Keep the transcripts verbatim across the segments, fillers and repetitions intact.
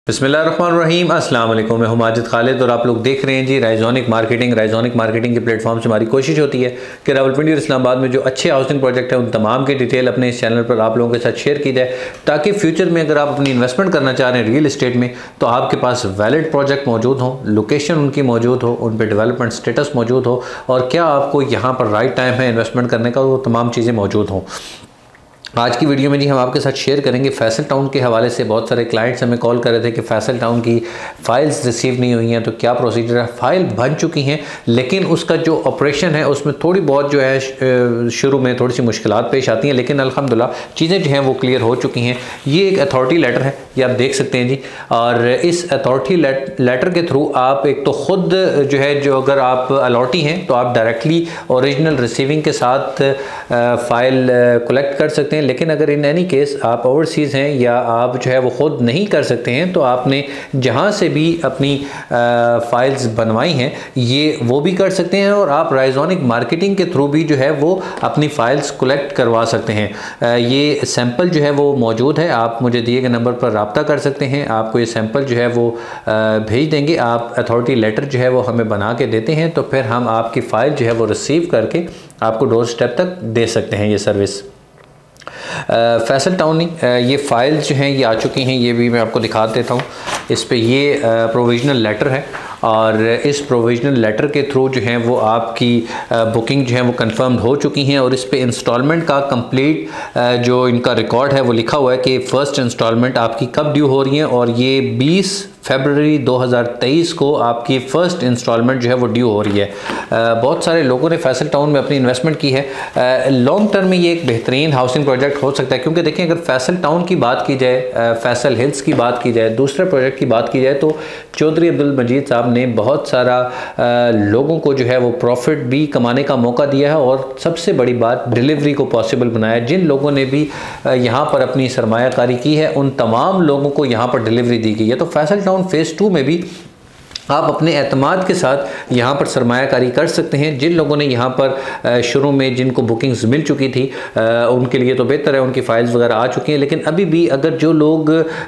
बिस्मिल्लाहिर्रहमानिर्रहीम अस्सलाम वालेकुम। मैं हूं माजिद खालिद और आप लोग देख रहे हैं जी राइजोनिक मार्केटिंग। राइजोनिक मार्केटिंग के प्लेटफॉर्म से हमारी कोशिश होती है कि रावलपिंडी और इस्लामाबाद में जो अच्छे हाउसिंग प्रोजेक्ट हैं उन तमाम की डिटेल अपने इस चैनल पर आप लोगों के साथ शेयर की जाए, ताकि फ्यूचर में अगर आप अपनी इन्वेस्टमेंट करना चाह रहे हैं रियल इस्टेट में तो आपके पास वैलिड प्रोजेक्ट मौजूद हो, लोकेशन उनकी मौजूद हो, उन पर डेवलपमेंट स्टेटस मौजूद हो और क्या आपको यहाँ पर राइट टाइम है इन्वेस्टमेंट करने का, वो तमाम चीज़ें मौजूद हों। आज की वीडियो में जी हम आपके साथ शेयर करेंगे फैसल टाउन के हवाले से। बहुत सारे क्लाइंट्स हमें कॉल कर रहे थे कि फैसल टाउन की फ़ाइल्स रिसीव नहीं हुई हैं, तो क्या प्रोसीजर है। फ़ाइल बन चुकी हैं लेकिन उसका जो ऑपरेशन है उसमें थोड़ी बहुत जो है शुरू में थोड़ी सी मुश्किलात पेश आती हैं, लेकिन अल्हम्दुलिल्लाह चीज़ें जो हैं वो क्लियर हो चुकी हैं। ये एक अथॉरिटी लेटर है, ये आप देख सकते हैं जी, और इस अथॉरिटी लेटर के थ्रू आप एक तो ख़ुद जो है जो अगर आप अलॉटी हैं तो आप डायरेक्टली ओरिजिनल रिसीविंग के साथ फ़ाइल कलेक्ट कर सकते हैं। लेकिन अगर इन एनी केस आप ओवरसीज़ हैं या आप जो है वो ख़ुद नहीं कर सकते हैं तो आपने जहाँ से भी अपनी फ़ाइल्स बनवाई हैं ये वो भी कर सकते हैं, और आप राइजोनिक मार्केटिंग के थ्रू भी जो है वो अपनी फ़ाइल्स कलेक्ट करवा सकते हैं। ये सैंपल जो है वो मौजूद है, आप मुझे दिए गए नंबर पर रब्ता कर सकते हैं। आपको ये सैंपल जो है वो भेज देंगे, आप अथॉरिटी लेटर जो है वो हमें बना के देते हैं, तो फिर हम आपकी फ़ाइल जो है वो रिसीव करके आपको डोर स्टेप तक दे सकते हैं ये सर्विस। फैसल टाउन ये फ़ाइल्स जो हैं ये आ चुकी हैं, ये भी मैं आपको दिखा देता हूँ। इस पे ये प्रोविज़नल लेटर है और इस प्रोविज़नल लेटर के थ्रू जो हैं वो आपकी बुकिंग जो है वो कंफर्म हो चुकी हैं, और इस पे इंस्टॉलमेंट का कंप्लीट जो इनका रिकॉर्ड है वो लिखा हुआ है कि फ़र्स्ट इंस्टॉलमेंट आपकी कब ड्यू हो रही है, और ये बीस फरवरी दो हज़ार तेईस को आपकी फ़र्स्ट इंस्टॉलमेंट जो है वो ड्यू हो रही है। बहुत सारे लोगों ने फैसल टाउन में अपनी इन्वेस्टमेंट की है। लॉन्ग टर्म में ये एक बेहतरीन हाउसिंग प्रोजेक्ट हो सकता है, क्योंकि देखें अगर फैसल टाउन की बात की जाए, फैसल हिल्स की बात की जाए, दूसरे प्रोजेक्ट की बात की जाए, तो चौधरी अब्दुल मजीद साहब ने बहुत सारा लोगों को जो है वो प्रॉफिट भी कमाने का मौका दिया है, और सबसे बड़ी बात डिलीवरी को पॉसिबल बनाया। जिन लोगों ने भी यहाँ पर अपनी सरमायाकारी की है उन तमाम लोगों को यहाँ पर डिलीवरी दी गई है। तो फैसल फेज़ टू में भी आप अपने एतमाद के साथ यहाँ पर सरमायाकारी कर सकते हैं। जिन लोगों ने यहाँ पर शुरू में जिनको बुकिंग्स मिल चुकी थी उनके लिए तो बेहतर है, उनकी फ़ाइल्स वगैरह आ चुकी हैं, लेकिन अभी भी अगर जो लोग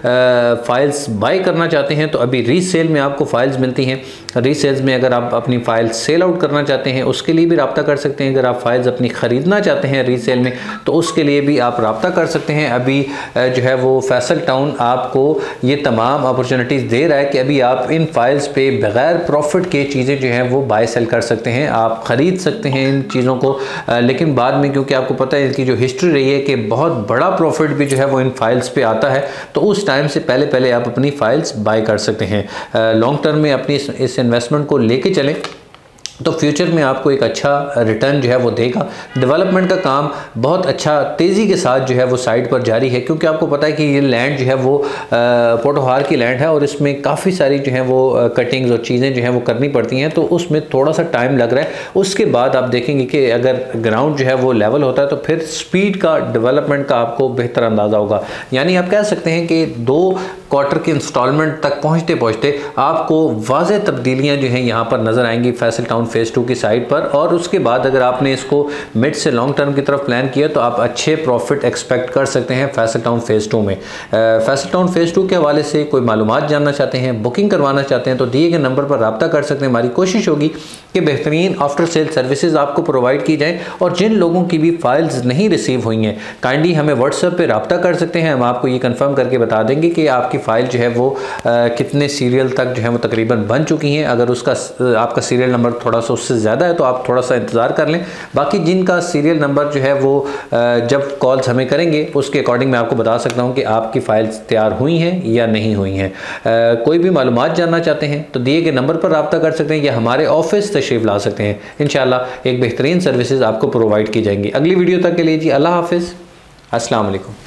फ़ाइल्स बाय करना चाहते हैं तो अभी रीसेल में आपको फ़ाइल्स मिलती हैं। रीसेल्स में अगर आप अपनी फ़ाइल सेल आउट करना चाहते हैं उसके लिए भी रब्ता कर सकते हैं। अगर आप फ़ाइल्स अपनी ख़रीदना चाहते हैं रीसेल में तो उसके लिए भी आप रब्ता कर सकते हैं। अभी जो है वो फैसल टाउन आपको ये तमाम अपॉर्चुनिटीज़ दे रहा है कि अभी आप इन फ़ाइल्स पे बगैर प्रॉफिट के चीज़ें जो हैं वो बाय सेल कर सकते हैं, आप ख़रीद सकते हैं इन चीज़ों को। लेकिन बाद में क्योंकि आपको पता है इनकी जो हिस्ट्री रही है कि बहुत बड़ा प्रॉफिट भी जो है वो इन फाइल्स पे आता है, तो उस टाइम से पहले पहले आप अपनी फाइल्स बाय कर सकते हैं। लॉन्ग टर्म में अपनी इस, इस इन्वेस्टमेंट को लेके चलें तो फ्यूचर में आपको एक अच्छा रिटर्न जो है वो देगा। डेवलपमेंट का काम बहुत अच्छा तेज़ी के साथ जो है वो साइड पर जारी है, क्योंकि आपको पता है कि ये लैंड जो है वो पोटोहार की लैंड है और इसमें काफ़ी सारी जो है वो कटिंग्स और चीज़ें जो हैं वो करनी पड़ती हैं, तो उसमें थोड़ा सा टाइम लग रहा है। उसके बाद आप देखेंगे कि अगर ग्राउंड जो है वो लेवल होता है तो फिर स्पीड का डेवलपमेंट का आपको बेहतर अंदाज़ा होगा। यानी आप कह सकते हैं कि दो क्वार्टर के इंस्टॉलमेंट तक पहुँचते पहुँचते आपको वाज़ेह तब्दीलियाँ जो हैं यहाँ पर नज़र आएंगी फैसल टाउन फेज़ टू की साइड पर, और उसके बाद अगर आपने इसको मिड से लॉन्ग टर्म की तरफ प्लान किया तो आप अच्छे प्रॉफिट एक्सपेक्ट कर सकते हैं फैसल टाउन फेज़ टू में। फैसल टाउन फेज़ टू के हवाले से कोई मालूमात जानना चाहते हैं, बुकिंग करवाना चाहते हैं तो दिए गए नंबर पर रब्ता कर सकते हैं। हमारी कोशिश होगी कि बेहतरीन आफ्टर सेल सर्विसेज आपको प्रोवाइड की जाएँ, और जिन लोगों की भी फाइल्स नहीं रिसीव हुई हैं काइंडली हमें व्हाट्सएप पर रब्ता कर सकते हैं। हम आपको ये कन्फर्म करके बता देंगे कि आपकी फ़ाइल जो है वो आ, कितने सीरियल तक जो है वो तकरीबन बन चुकी हैं। अगर उसका आपका सीरियल नंबर थोड़ा सा उससे ज़्यादा है तो आप थोड़ा सा इंतज़ार कर लें। बाकी जिनका सीरियल नंबर जो है वो जब कॉल्स हमें करेंगे उसके अकॉर्डिंग मैं आपको बता सकता हूँ कि आपकी फ़ाइल्स तैयार हुई हैं या नहीं हुई हैं। कोई भी मालूमात जानना चाहते हैं तो दिए गए नंबर पर रब्ता कर सकते हैं या हमारे ऑफिस तशरीफ़ ला सकते हैं। इंशाल्लाह एक बेहतरीन सर्विसेज आपको प्रोवाइड की जाएंगी। अगली वीडियो तक के लिए जी अल्लाह हाफिज़, अस्सलाम वालेकुम।